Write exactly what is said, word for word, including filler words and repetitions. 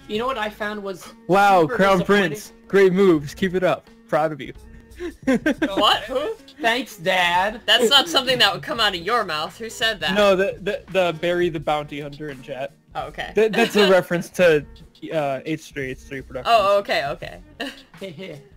You know what I found was Wow, super Crown disappointing? Prince. Great moves. Keep it up. Proud of you. What? Who? Thanks, Dad. That's not something that would come out of your mouth. Who said that? No, the, the the Barry the Bounty Hunter in chat. Oh, okay. That, that's a reference to uh, H three H three Productions. Oh, okay, okay. Heh heh.